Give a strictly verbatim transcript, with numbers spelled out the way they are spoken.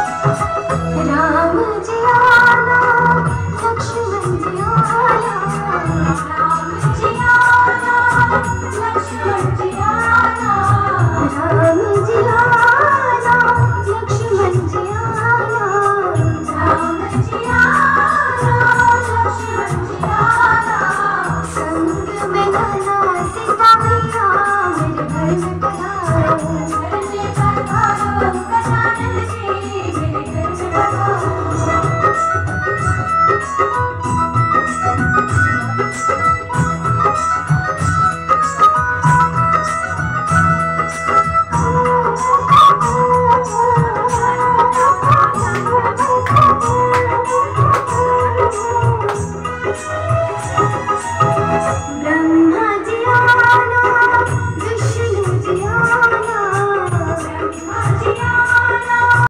राम जी आना लक्ष्मण जी आना, राम जी आना लक्ष्मण जी आना, राम जी आना लक्ष्मण जी आना, राम जी आना लक्ष्मण जी आना, संग में घना सीता मैया मेरे घर में पधारो, घर में पधारो गजानन जी मेरे घर में पधारो। ब्रह्म